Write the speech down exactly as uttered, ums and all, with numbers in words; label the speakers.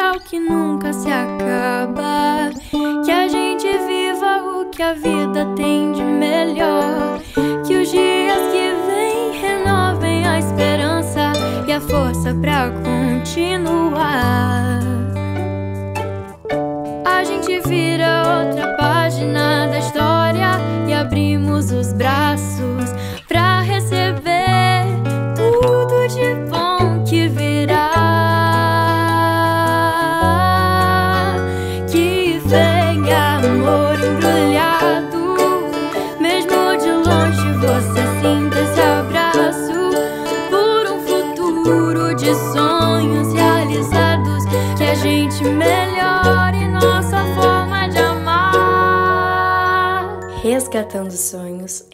Speaker 1: Natal que nunca se acaba, que a gente viva o que a vida tem de melhor, que os dias que vêm renovem a esperança e a força pra continuar. A gente vira outra página da história e abrimos os braços pra receber tudo de bom que virá. Que venha amor embrulhado, mesmo de longe você sinta esse abraço, por um futuro de sonhos realizados, que a gente melhore nossa forma de amar.
Speaker 2: Resgatando sonhos,